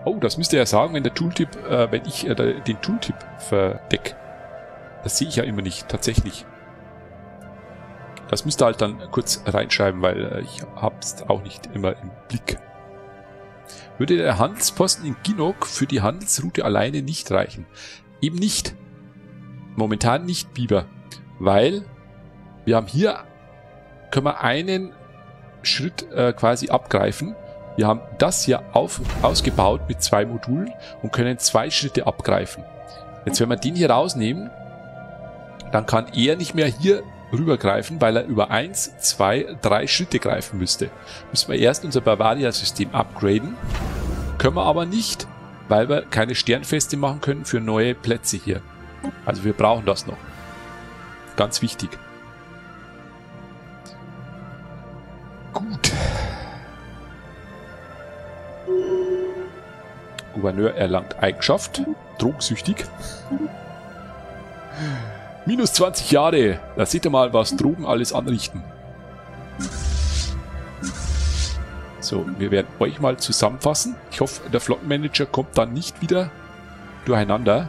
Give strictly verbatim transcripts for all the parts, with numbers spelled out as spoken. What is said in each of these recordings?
Oh, das müsste ja sagen, wenn der Tooltip, äh, wenn ich äh, den Tooltip verdecke. Das sehe ich ja immer nicht, tatsächlich. Das müsst ihr halt dann kurz reinschreiben, weil äh, ich habe es auch nicht immer im Blick. Würde der Handelsposten in Ginok für die Handelsroute alleine nicht reichen? Eben nicht. Momentan nicht, Biber. Weil wir haben hier, können wir einen Schritt äh, quasi abgreifen. Wir haben das hier auf, ausgebaut mit zwei Modulen und können zwei Schritte abgreifen. Jetzt, wenn wir den hier rausnehmen, dann kann er nicht mehr hier rübergreifen, weil er über eins, zwei, drei Schritte greifen müsste. Müssen wir erst unser Bavaria-System upgraden. Können wir aber nicht, weil wir keine Sternfeste machen können für neue Plätze hier. Also wir brauchen das noch. Ganz wichtig. Gut. Gouverneur erlangt Eigenschaft. Drogensüchtig. Minus zwanzig Jahre. Da seht ihr mal, was Drogen alles anrichten. So, wir werden euch mal zusammenfassen. Ich hoffe, der Flottenmanager kommt dann nicht wieder durcheinander.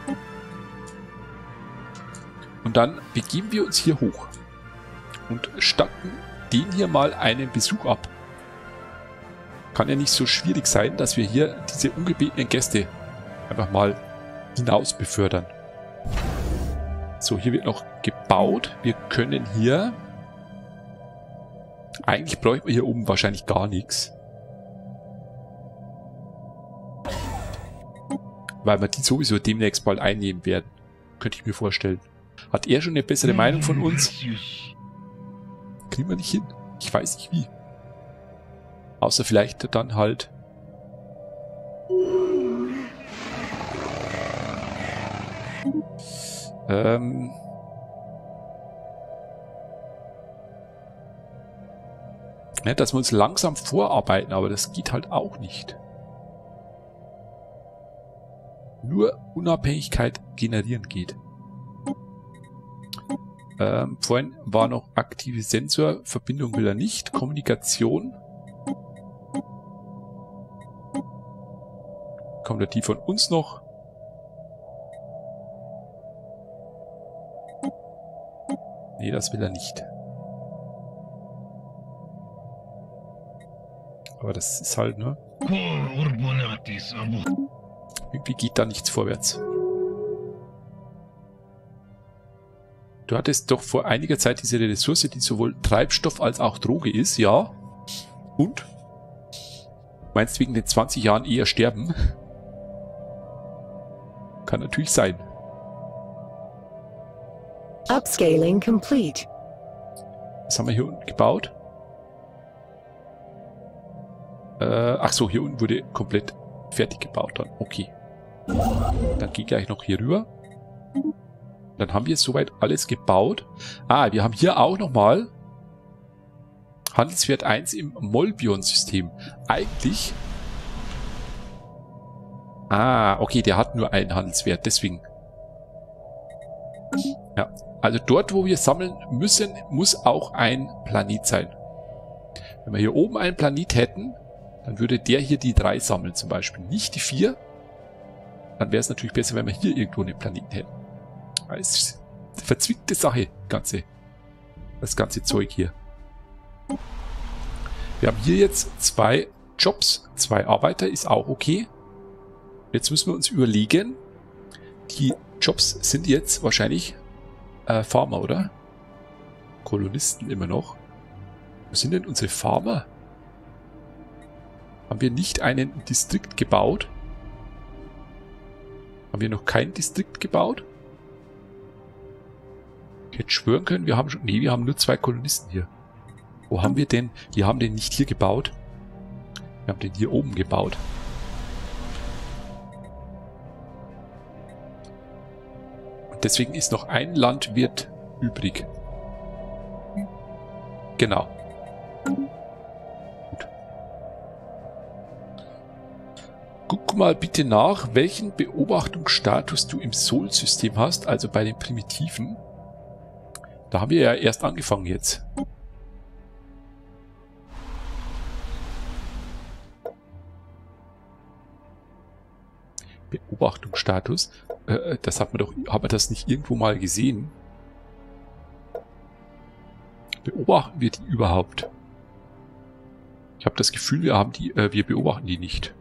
Und dann begeben wir uns hier hoch und statten den hier mal einen Besuch ab. Kann ja nicht so schwierig sein, dass wir hier diese ungebetenen Gäste einfach mal hinaus befördern. So, hier wird noch gebaut. Wir können hier... Eigentlich bräuchten wir hier oben wahrscheinlich gar nichts. Weil wir die sowieso demnächst bald einnehmen werden. Könnte ich mir vorstellen. Hat er schon eine bessere Meinung von uns? Kriegen wir nicht hin. Ich weiß nicht wie. Außer vielleicht dann halt... Ähm... Ja, dass wir uns langsam vorarbeiten, aber das geht halt auch nicht. Nur Unabhängigkeit generieren geht. Ähm, vorhin war noch aktive Sensorverbindung, will er nicht. Kommunikation. Kommt da die von uns noch? Nee, das will er nicht. Aber das ist halt, ne? Irgendwie geht da nichts vorwärts. Du hattest doch vor einiger Zeit diese Ressource, die sowohl Treibstoff als auch Droge ist, ja? Und? Meinst du wegen den zwanzig Jahren eher sterben? Kann natürlich sein. Upscaling complete. Was haben wir hier unten gebaut? Äh, ach so, hier unten wurde komplett fertig gebaut dann. Okay. Dann geh gleich noch hier rüber. Dann haben wir soweit alles gebaut. Ah, wir haben hier auch nochmal Handelswert eins im Molbion-System. Eigentlich... Ah, okay, der hat nur einen Handelswert, deswegen. Ja, also dort, wo wir sammeln müssen, muss auch ein Planet sein. Wenn wir hier oben einen Planet hätten, dann würde der hier die drei sammeln zum Beispiel, nicht die vier. Dann wäre es natürlich besser, wenn wir hier irgendwo einen Planeten hätten. Das ist eine verzwickte Sache, ganze, das ganze Zeug hier. Wir haben hier jetzt zwei Jobs, zwei Arbeiter, ist auch okay. Jetzt müssen wir uns überlegen, die Jobs sind jetzt wahrscheinlich äh, Farmer, oder? Kolonisten immer noch. Wo sind denn unsere Farmer? Haben wir nicht einen Distrikt gebaut? Haben wir noch kein Distrikt gebaut? Ich hätte schwören können, wir haben schon... Nee, wir haben nur zwei Kolonisten hier. Wo haben wir denn... Wir haben den nicht hier gebaut. Wir haben den hier oben gebaut. Und deswegen ist noch ein Landwirt übrig. Genau. Gut. Guck mal bitte nach, welchen Beobachtungsstatus du im Sol-System hast, also bei den Primitiven. Da haben wir ja erst angefangen jetzt. Beobachtungsstatus. Äh, das hat man doch, hat man das nicht irgendwo mal gesehen? Beobachten wir die überhaupt? Ich habe das Gefühl, wir haben die, äh, wir beobachten die nicht.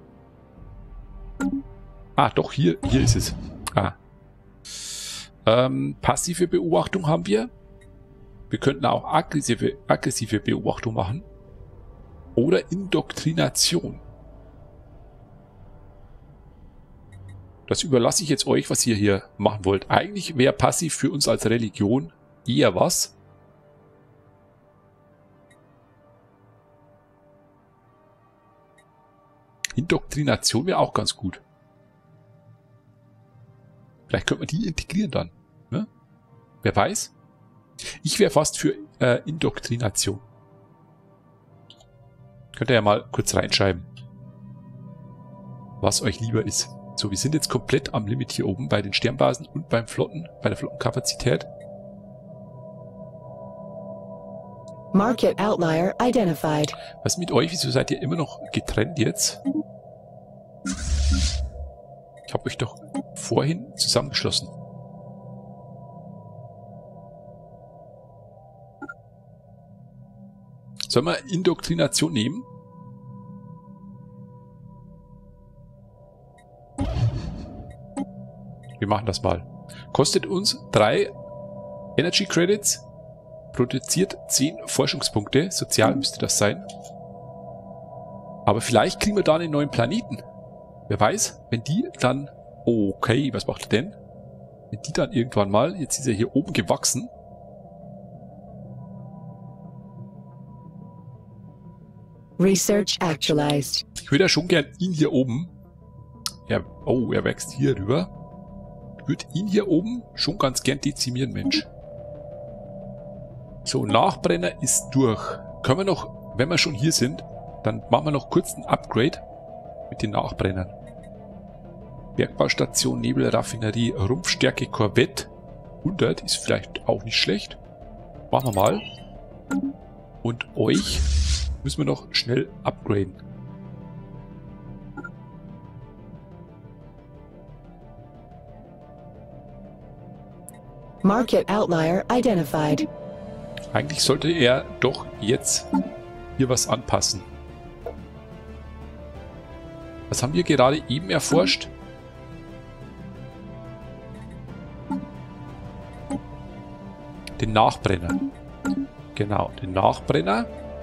Ah, doch, hier, hier ist es. Ah. Ähm, passive Beobachtung haben wir. Wir könnten auch aggressive, aggressive Beobachtung machen. Oder Indoktrination. Das überlasse ich jetzt euch, was ihr hier machen wollt. Eigentlich wäre passiv für uns als Religion eher was. Indoktrination wäre auch ganz gut. Vielleicht könnte man die integrieren dann. Ne? Wer weiß? Ich wäre fast für äh, Indoktrination. Könnt ihr ja mal kurz reinschreiben, was euch lieber ist. So, wir sind jetzt komplett am Limit hier oben bei den Sternbasen und beim Flotten, bei der Flottenkapazität. Market outlier identified. Was mit euch? Wieso seid ihr immer noch getrennt jetzt? Ich habe euch doch vorhin zusammengeschlossen. Sollen wir Indoktrination nehmen? Wir machen das mal. Kostet uns drei Energy Credits, produziert zehn Forschungspunkte. Sozial müsste das sein. Aber vielleicht kriegen wir da einen neuen Planeten. Wer weiß, wenn die dann... Okay, was macht er denn? Wenn die dann irgendwann mal... Jetzt ist er hier oben gewachsen. Research actualized. Ich würde ja schon gern ihn hier oben... Er, oh, er wächst hier rüber. Ich würde ihn hier oben schon ganz gern dezimieren, Mensch. So, Nachbrenner ist durch. Können wir noch, wenn wir schon hier sind, dann machen wir noch kurz ein Upgrade mit den Nachbrennern. Bergbaustation, Nebelraffinerie, Rumpfstärke, Korvette. hundert ist vielleicht auch nicht schlecht. Machen wir mal. Und euch müssen wir noch schnell upgraden. Market outlier identified. Eigentlich sollte er doch jetzt hier was anpassen. Was haben wir gerade eben erforscht? Den Nachbrenner. Genau, den Nachbrenner.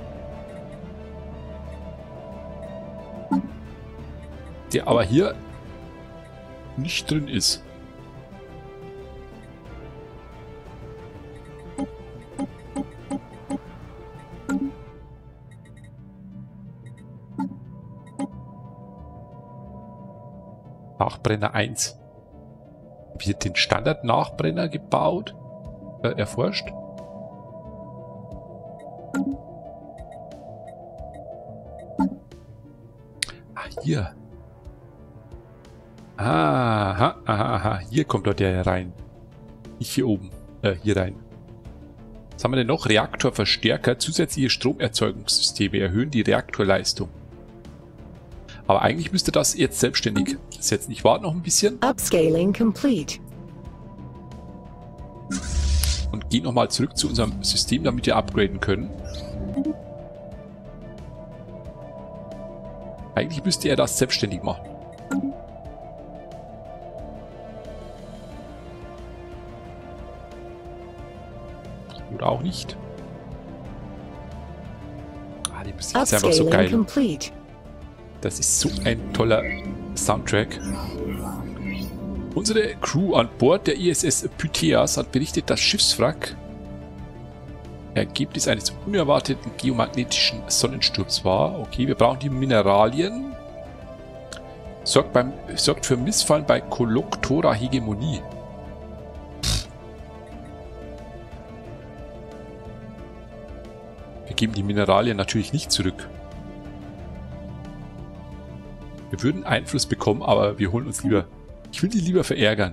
Der aber hier nicht drin ist. Nachbrenner eins. Wird den Standard-Nachbrenner gebaut, äh, erforscht. Ah, hier. Aha, aha, aha. Hier kommt dort der rein. Nicht hier oben. Äh, hier rein. Was haben wir denn noch? Reaktorverstärker. Zusätzliche Stromerzeugungssysteme erhöhen die Reaktorleistung. Aber eigentlich müsste das jetzt selbstständig setzen. Ich warte noch ein bisschen. Upscaling complete. Und gehe nochmal zurück zu unserem System, damit wir upgraden können. Eigentlich müsste er das selbstständig machen. Oder auch nicht. Ah, die Musik ist einfach so geil. Complete. Das ist so ein toller Soundtrack. Unsere Crew an Bord der I S S Pytheas hat berichtet, dass Schiffswrack Ergebnis eines unerwarteten geomagnetischen Sonnensturms war. Okay, wir brauchen die Mineralien. Sorgt, beim, sorgt für Missfallen bei Koloktora Hegemonie. Wir geben die Mineralien natürlich nicht zurück. Wir würden Einfluss bekommen, aber wir holen uns lieber... Ich will die lieber verärgern.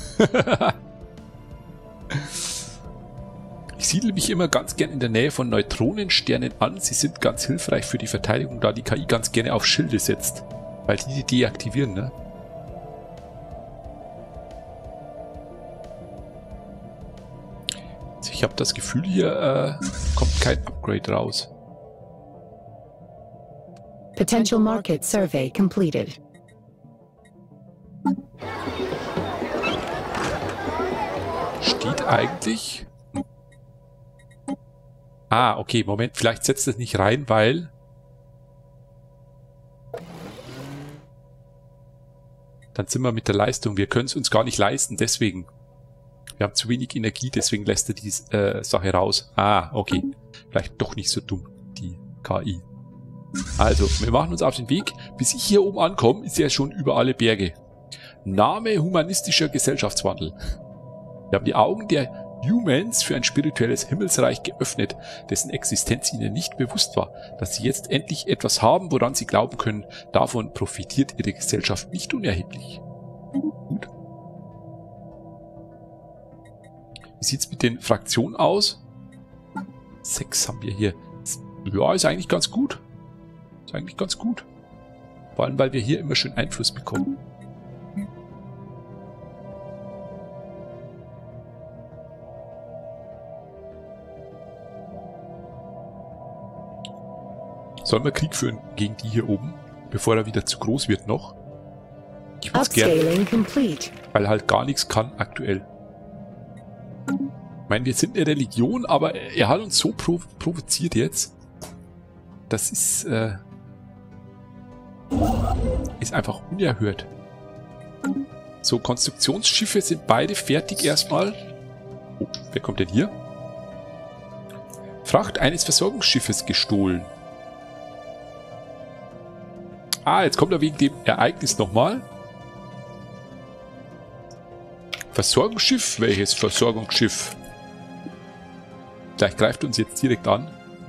Ich siedle mich immer ganz gern in der Nähe von Neutronensternen an. Sie sind ganz hilfreich für die Verteidigung, da die K I ganz gerne auf Schilde setzt. Weil die die deaktivieren, ne? ich habe das Gefühl, hier äh, kommt kein Upgrade raus. Potential market survey completed. Steht eigentlich... Ah, okay, Moment, vielleicht setzt es nicht rein, weil... Dann sind wir mit der Leistung. Wir können es uns gar nicht leisten, deswegen. Wir haben zu wenig Energie, deswegen lässt er die äh, Sache raus. Ah, okay. Vielleicht doch nicht so dumm, die K I. Also, wir machen uns auf den Weg. Bis ich hier oben ankomme, ist er schon über alle Berge. Name humanistischer Gesellschaftswandel. Wir haben die Augen der Humans für ein spirituelles Himmelsreich geöffnet, dessen Existenz ihnen nicht bewusst war. Dass sie jetzt endlich etwas haben, woran sie glauben können, davon profitiert ihre Gesellschaft nicht unerheblich. Gut. Wie sieht's mit den Fraktionen aus? Sechs haben wir hier. Ja, ist eigentlich ganz gut. Ist eigentlich ganz gut. Vor allem, weil wir hier immer schön Einfluss bekommen. Sollen wir Krieg führen gegen die hier oben, bevor er wieder zu groß wird noch? Ich würde es gerne, weil halt gar nichts kann aktuell. Ich meine, wir sind eine Religion, aber er hat uns so prov provoziert jetzt. Das ist, äh, ist einfach unerhört. So, Konstruktionsschiffe sind beide fertig erstmal. Oh, wer kommt denn hier? Fracht eines Versorgungsschiffes gestohlen. Ah, jetzt kommt er wegen dem Ereignis nochmal. Versorgungsschiff? Welches Versorgungsschiff? Gleich greift uns jetzt direkt an.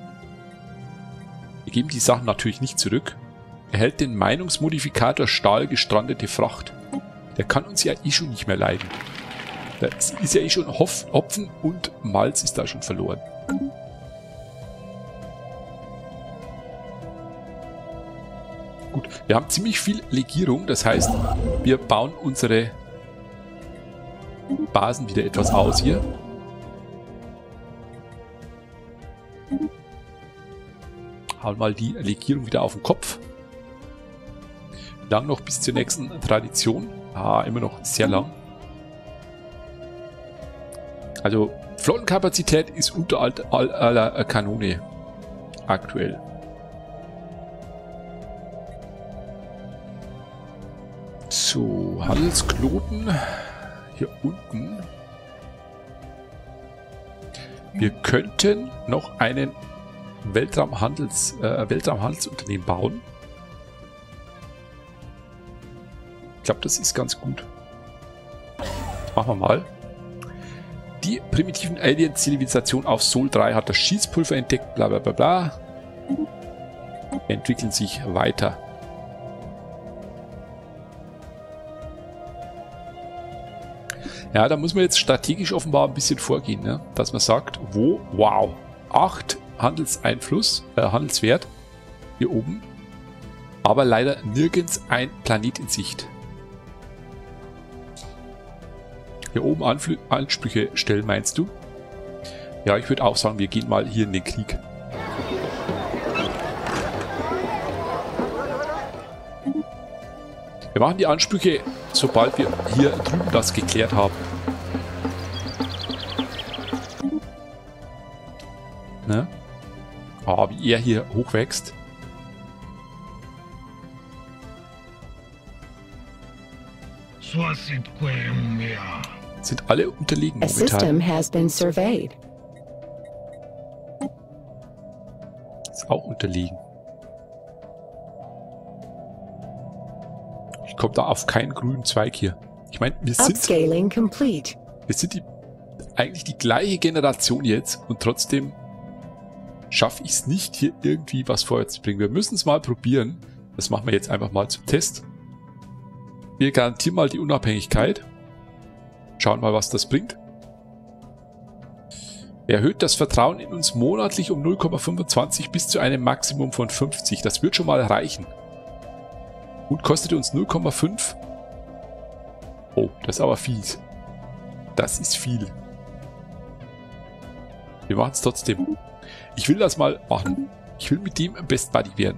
Wir geben die Sachen natürlich nicht zurück. Erhält den Meinungsmodifikator Stahl gestrandete Fracht. Der kann uns ja eh schon nicht mehr leiden. Da ist ja eh schon Hopf, Hopfen und Malz ist da schon verloren. Gut, wir haben ziemlich viel Legierung, das heißt, wir bauen unsere Basen wieder etwas aus hier. Hauen mal die Legierung wieder auf den Kopf. Lang noch bis zur nächsten Tradition. Ah, immer noch sehr lang. Also, Flottenkapazität ist unter aller Kanone aktuell. So, Handelsknoten hier unten. Wir könnten noch einen Weltraumhandels, äh, Weltraumhandelsunternehmen bauen. Ich glaube, das ist ganz gut. Machen wir mal. Die primitiven Alien-Zivilisation auf Sol drei hat das Schießpulver entdeckt, bla bla bla bla. Entwickeln sich weiter. Ja, da muss man jetzt strategisch offenbar ein bisschen vorgehen, ne? Dass man sagt, wo, wow, acht Handelseinfluss, äh, Handelswert hier oben, aber leider nirgends ein Planet in Sicht. Hier oben Anfl Ansprüche stellen, meinst du? Ja, ich würde auch sagen, wir gehen mal hier in den Krieg. Wir machen die Ansprüche, sobald wir hier drüben das geklärt haben. Ne? Ah, wie er hier hochwächst. Sind alle unterlegen A momentan. system has been surveyed. Ist auch unterlegen. Ich komme da auf keinen grünen Zweig hier. Ich meine, wir sind, Upscaling complete. wir sind die, eigentlich die gleiche Generation jetzt und trotzdem schaffe ich es nicht, hier irgendwie was vorwärts zu bringen. Wir müssen es mal probieren. Das machen wir jetzt einfach mal zum Test. Wir garantieren mal die Unabhängigkeit. Schauen mal, was das bringt. Erhöht das Vertrauen in uns monatlich um null Komma fünfundzwanzig bis zu einem Maximum von fünfzig. Das wird schon mal reichen. Und kostet uns null Komma fünf. Oh, das ist aber viel. Das ist viel. Wir machen es trotzdem. Ich will das mal machen. Ich will mit dem Best Buddy werden.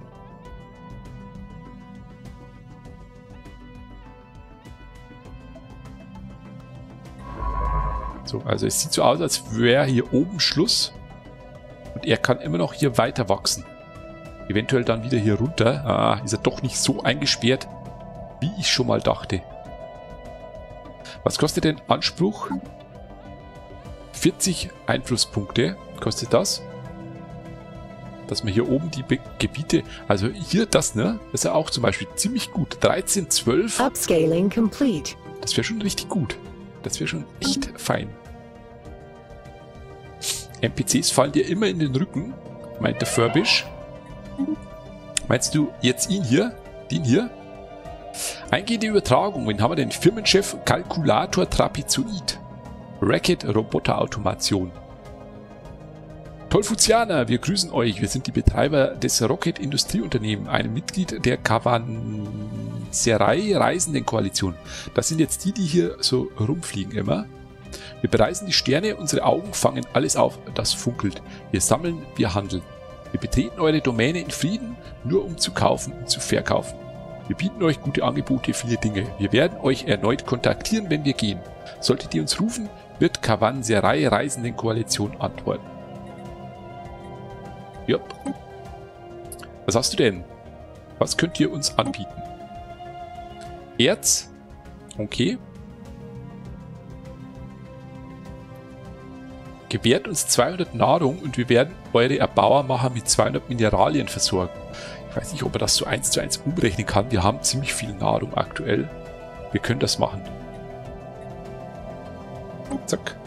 So, also es sieht so aus, als wäre hier oben Schluss. Und er kann immer noch hier weiter wachsen. Eventuell dann wieder hier runter. Ah, ist er doch nicht so eingesperrt, wie ich schon mal dachte. Was kostet denn Anspruch? vierzig Einflusspunkte kostet das. Dass man hier oben die Be Gebiete, also hier das, ne, das ist ja auch zum Beispiel ziemlich gut. dreizehn, zwölf. Upscaling complete. Das wäre schon richtig gut. Das wäre schon echt fein. N P Cs fallen dir immer in den Rücken, meint der Furbish. Meinst du jetzt ihn hier? Den hier? Eingehende Übertragung. Wen haben wir denn? Firmenchef Kalkulator Trapezoid. Racket Roboterautomation. Tolfuzianer, wir grüßen euch. Wir sind die Betreiber des Rocket Industrieunternehmen, einem Mitglied der Kavanserei Reisenden Koalition. Das sind jetzt die, die hier so rumfliegen immer. Wir bereisen die Sterne, unsere Augen fangen alles auf, das funkelt. Wir sammeln, wir handeln. Wir betreten eure Domäne in Frieden, nur um zu kaufen und zu verkaufen. Wir bieten euch gute Angebote, viele Dinge. Wir werden euch erneut kontaktieren, wenn wir gehen. Solltet ihr uns rufen, wird Kavanserei Reisenden Koalition antworten. Ja. Was hast du denn? Was könnt ihr uns anbieten? Erz? Okay. Gewährt uns zweihundert Nahrung und wir werden eure Erbauermacher mit zweihundert Mineralien versorgen. Ich weiß nicht, ob er das so eins zu eins umrechnen kann. Wir haben ziemlich viel Nahrung aktuell. Wir können das machen. Zack.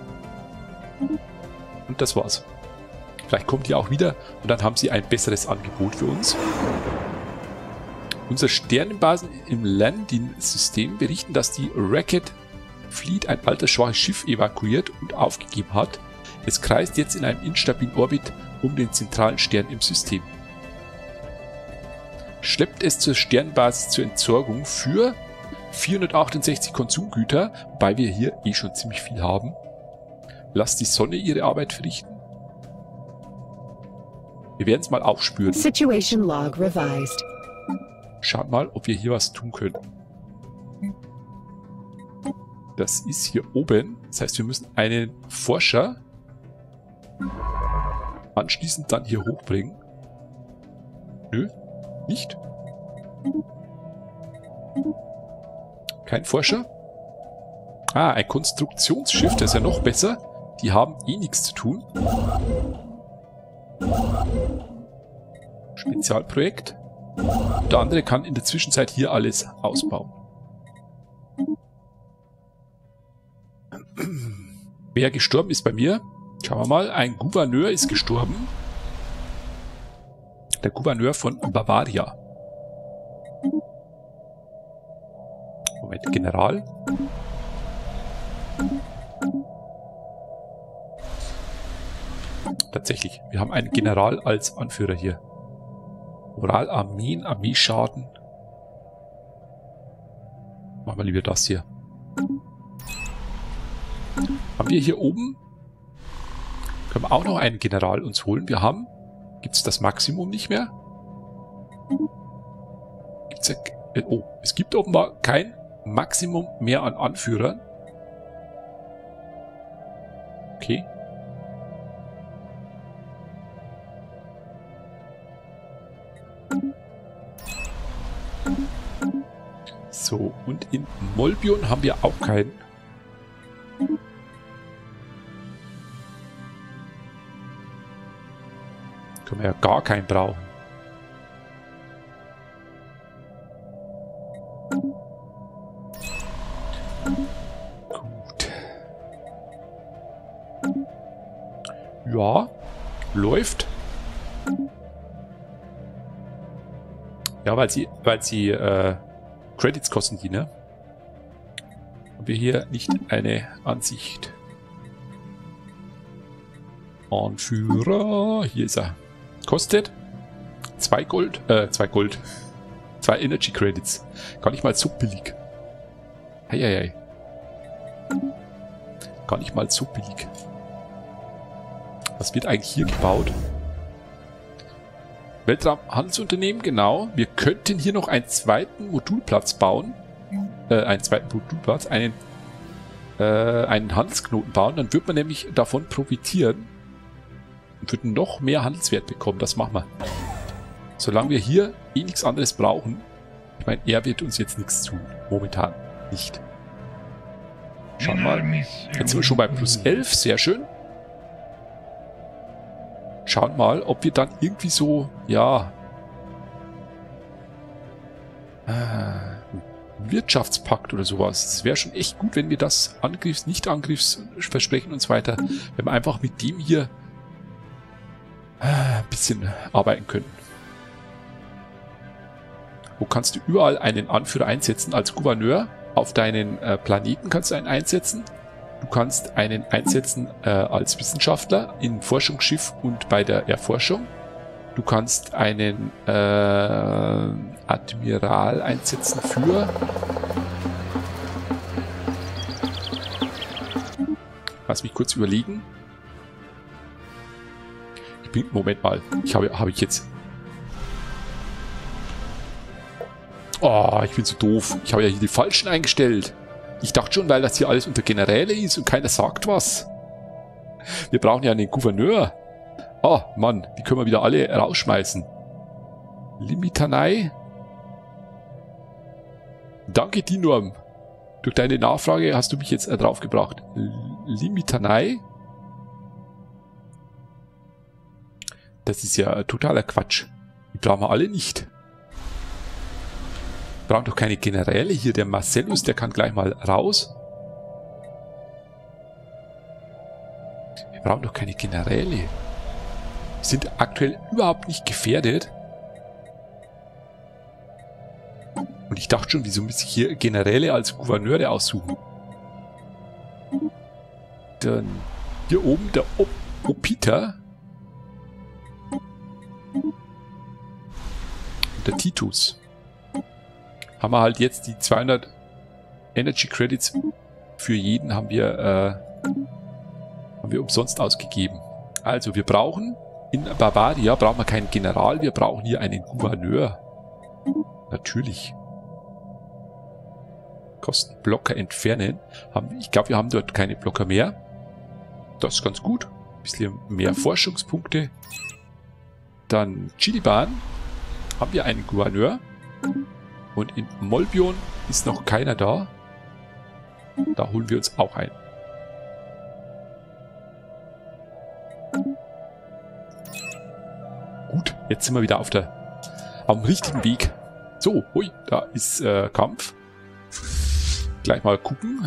Und das war's. Vielleicht kommt ihr auch wieder und dann haben sie ein besseres Angebot für uns. Unsere Sternenbasen im Landing-System berichten, dass die Racket Fleet ein altersschwaches Schiff evakuiert und aufgegeben hat. Es kreist jetzt in einem instabilen Orbit um den zentralen Stern im System. Schleppt es zur Sternbasis zur Entsorgung für vierhundertachtundsechzig Konsumgüter, wobei wir hier eh schon ziemlich viel haben. Lasst die Sonne ihre Arbeit verrichten. Wir werden es mal aufspüren. Situation log revised. Schaut mal, ob wir hier was tun können. Das ist hier oben. Das heißt, wir müssen einen Forscher anschließend dann hier hochbringen. Nö, nicht. Kein Forscher. Ah, ein Konstruktionsschiff, das ist ja noch besser. Die haben eh nichts zu tun. Spezialprojekt. Und der andere kann in der Zwischenzeit hier alles ausbauen. Wer gestorben ist bei mir? Schauen wir mal. Ein Gouverneur ist gestorben. Der Gouverneur von Bavaria. Moment, General. Tatsächlich, wir haben einen General als Anführer hier. Moral, Armeen, Armeeschaden. Machen wir lieber das hier. Haben wir hier oben, können wir auch noch einen General uns holen. Wir haben, gibt es das Maximum nicht mehr? Gibt's ja, oh, es gibt offenbar kein Maximum mehr an Anführern. Okay. So, und in Molbion haben wir auch keinen. Können wir ja gar keinen brauchen. Gut. Ja, läuft. Ja, weil sie, weil sie äh, Credits kosten die, ne? Haben wir hier nicht eine Ansicht. Anführer, hier ist er. Kostet zwei Gold, äh, zwei Gold. Zwei Energy Credits. Gar nicht mal so billig. Heieiei. Gar nicht mal so billig. Was wird eigentlich hier gebaut? Weltraumhandelsunternehmen, genau. Wir könnten hier noch einen zweiten Modulplatz bauen. Äh, einen zweiten Modulplatz, einen, äh, einen Handelsknoten bauen. Dann wird man nämlich davon profitieren und würden noch mehr Handelswert bekommen. Das machen wir. Solange wir hier eh nichts anderes brauchen. Ich meine, er wird uns jetzt nichts tun. Momentan nicht. Schauen wir mal. Jetzt sind wir schon bei plus elf. Sehr schön. Schauen mal, ob wir dann irgendwie so, ja, äh, Wirtschaftspakt oder sowas. Es wäre schon echt gut, wenn wir das Angriffs-, Nicht-Angriffsversprechen und so weiter, wenn wir einfach mit dem hier äh, ein bisschen arbeiten können. Wo kannst du überall einen Anführer einsetzen? Als Gouverneur auf deinen äh, Planeten kannst du einen einsetzen. Du kannst einen einsetzen äh, als Wissenschaftler in Forschungsschiff und bei der Erforschung. Du kannst einen äh, Admiral einsetzen für... Lass mich kurz überlegen. Ich bin... Moment mal. Ich habe, habe ich jetzt... Oh, ich bin so doof. Ich habe ja hier die falschen eingestellt. Ich dachte schon, weil das hier alles unter Generäle ist und keiner sagt was. Wir brauchen ja einen Gouverneur. Ah, Mann, die können wir wieder alle rausschmeißen. Limitanei. Danke, Dinorm. Durch deine Nachfrage hast du mich jetzt äh, draufgebracht. Limitanei. Das ist ja totaler Quatsch. Die brauchen wir alle nicht. Wir brauchen doch keine Generäle hier. Der Marcellus, der kann gleich mal raus. Wir brauchen doch keine Generäle. Wir sind aktuell überhaupt nicht gefährdet. Und ich dachte schon, wieso muss ich hier Generäle als Gouverneure aussuchen? Dann hier oben der Op Opiter. Und der Titus. Haben wir halt jetzt die zweihundert Energy Credits für jeden haben wir, äh, haben wir umsonst ausgegeben. Also wir brauchen in Bavaria brauchen wir keinen General, wir brauchen hier einen Gouverneur. Natürlich. Kostenblocker entfernen. Haben, ich glaube, wir haben dort keine Blocker mehr. Das ist ganz gut. Ein bisschen mehr Forschungspunkte. Dann Chiliban haben wir einen Gouverneur. Und in Molbion ist noch keiner da. Da holen wir uns auch ein. Gut, jetzt sind wir wieder auf der, auf dem richtigen Weg. So, ui, da ist äh, Kampf. Gleich mal gucken.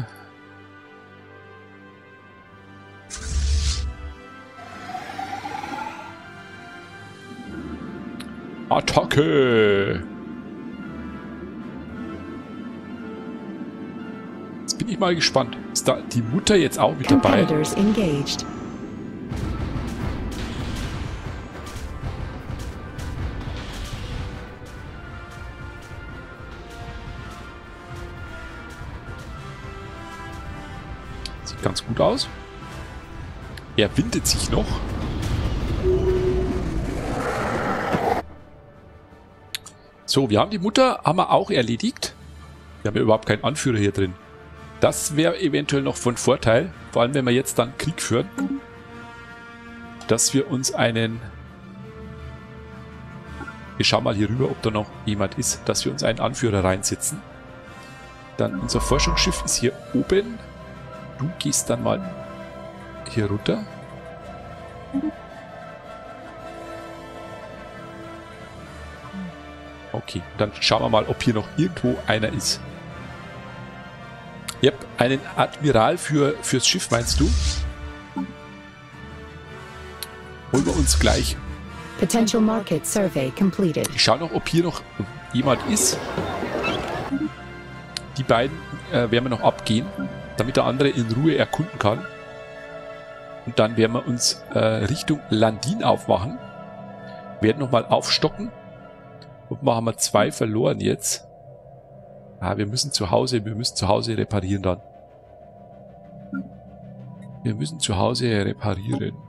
Attacke! Jetzt bin ich mal gespannt. Ist da die Mutter jetzt auch mit dabei? Competitors engaged. Sieht ganz gut aus. Er windet sich noch. So, wir haben die Mutter, haben wir auch erledigt. Wir haben ja überhaupt keinen Anführer hier drin. Das wäre eventuell noch von Vorteil, vor allem wenn wir jetzt dann Krieg führen, dass wir uns einen... Wir schauen mal hier rüber, ob da noch jemand ist, dass wir uns einen Anführer reinsetzen. Dann unser Forschungsschiff ist hier oben. Du gehst dann mal hier runter. Okay, dann schauen wir mal, ob hier noch irgendwo einer ist. Yep, einen Admiral für, fürs Schiff, meinst du? Holen wir uns gleich. Potential market survey completed. Ich schaue noch, ob hier noch jemand ist. Die beiden äh, werden wir noch abgehen, damit der andere in Ruhe erkunden kann. Und dann werden wir uns äh, Richtung Landin aufmachen. Werden nochmal aufstocken. Und haben wir zwei verloren jetzt. Ah, wir müssen zu Hause, wir müssen zu Hause reparieren dann. Wir müssen zu Hause reparieren.